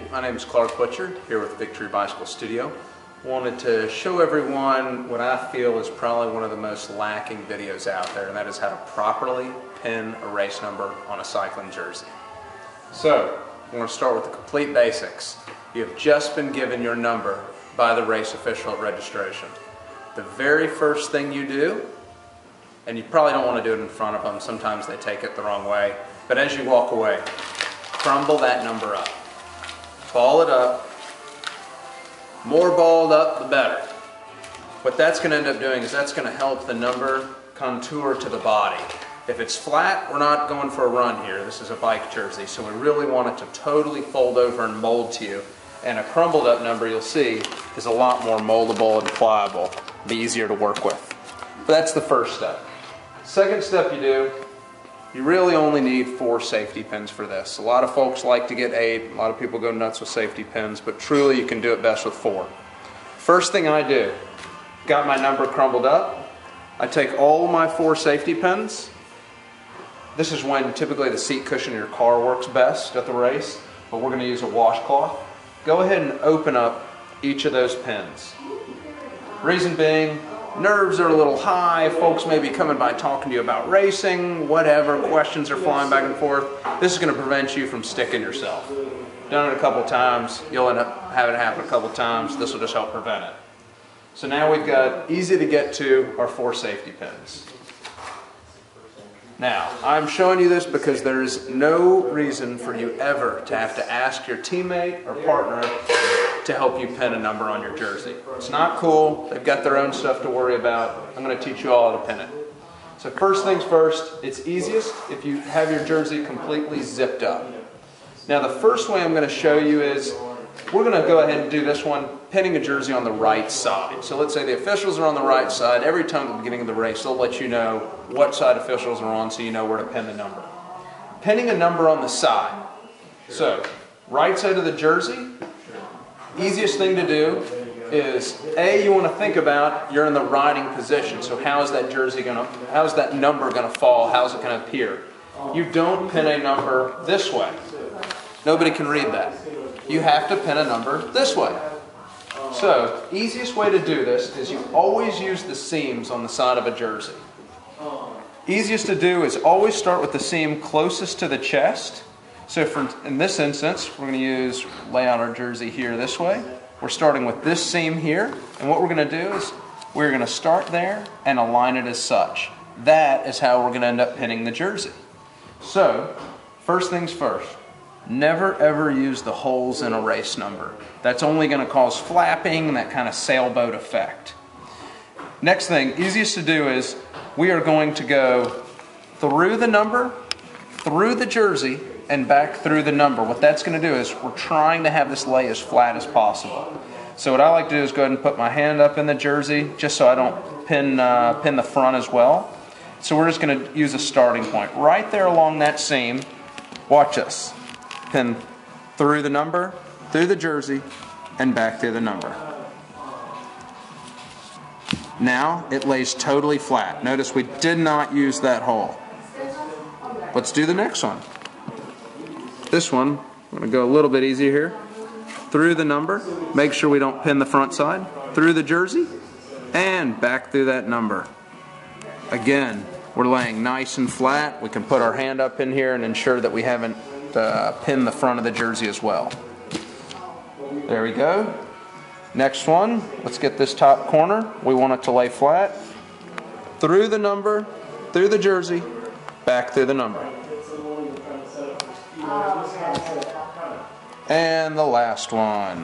my name is Clark Butcher here with Victory Bicycle Studio. Wanted to show everyone what I feel is probably one of the most lacking videos out there, and that is how to properly pin a race number on a cycling jersey. So, we're going to start with the complete basics. You have just been given your number by the race official at registration. The very first thing you do, and you probably don't want to do it in front of them, sometimes they take it the wrong way, but as you walk away, crumble that number up. Ball it up. More balled up, the better. What that's going to end up doing is that's going to help the number contour to the body. If it's flat, we're not going for a run here. This is a bike jersey, so we really want it to totally fold over and mold to you. And a crumbled up number, you'll see, is a lot more moldable and pliable. Be easier to work with. But that's the first step. Second step you do, you really only need 4 safety pins for this. A lot of folks like to get 8. A lot of people go nuts with safety pins, but truly you can do it best with 4. First thing I do, got my number crumbled up. I take all my 4 safety pins. This is when typically the seat cushion in your car works best at the race, but we're going to use a washcloth. Go ahead and open up each of those pins. Reason being, nerves are a little high, folks may be coming by talking to you about racing, whatever, questions are flying back and forth. This is going to prevent you from sticking yourself. Done it a couple times, you'll end up having it happen a couple times, this will just help prevent it. So now we've got easy to get to our 4 safety pins. Now, I'm showing you this because there's no reason for you ever to have to ask your teammate or partner to help you pin a number on your jersey. It's not cool. They've got their own stuff to worry about. I'm going to teach you all how to pin it. So first things first, it's easiest if you have your jersey completely zipped up. Now the first way I'm going to show you is, we're going to go ahead and do this one, pinning a jersey on the right side. So let's say the officials are on the right side. Every time at the beginning of the race, they'll let you know what side officials are on so you know where to pin the number. Pinning a number on the side. So, right side of the jersey, easiest thing to do is, A, you want to think about you're in the riding position. So how's that jersey going to, how's that number going to fall? How's it going to appear? You don't pin a number this way. Nobody can read that. You have to pin a number this way. So, easiest way to do this is you always use the seams on the side of a jersey. Easiest to do is always start with the seam closest to the chest. So in this instance, we're going to lay out our jersey here this way. We're starting with this seam here, and what we're going to do is we're going to start there and align it as such. That is how we're going to end up pinning the jersey. So, first things first. Never ever use the holes in a race number. That's only going to cause flapping, that kind of sailboat effect. Next thing, easiest to do is we are going to go through the number, through the jersey, and back through the number. What that's going to do is we're trying to have this lay as flat as possible. So what I like to do is go ahead and put my hand up in the jersey just so I don't pin the front as well. So we're just going to use a starting point. Right there along that seam, watch this. Pin through the number, through the jersey, and back through the number. Now it lays totally flat. Notice we did not use that hole. Let's do the next one. This one, I'm going to go a little bit easier here. Through the number, make sure we don't pin the front side. Through the jersey, and back through that number. Again, we're laying nice and flat. We can put our hand up in here and ensure that we haven't pin the front of the jersey as well. There we go. Next one, let's get this top corner. We want it to lay flat. Through the number, through the jersey, back through the number. And the last one.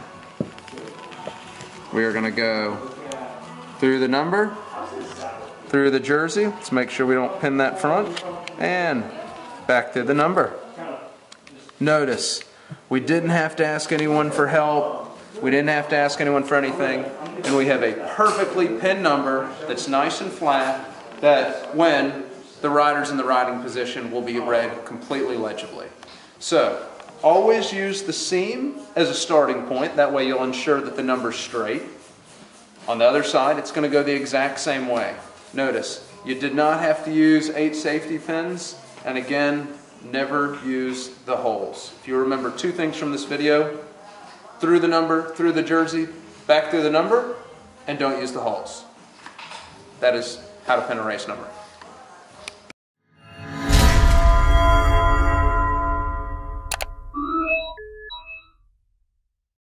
We are going to go through the number, through the jersey. Let's make sure we don't pin that front. And back through the number. Notice, we didn't have to ask anyone for help. We didn't have to ask anyone for anything. And we have a perfectly pinned number that's nice and flat that when the rider's in the riding position will be read completely legibly. So, always use the seam as a starting point. That way you'll ensure that the number's straight. On the other side, it's going to go the exact same way. Notice, you did not have to use 8 safety pins. And again, never use the holes. If you remember 2 things from this video, through the number, through the jersey, back through the number, and don't use the holes. That is how to pin a race number.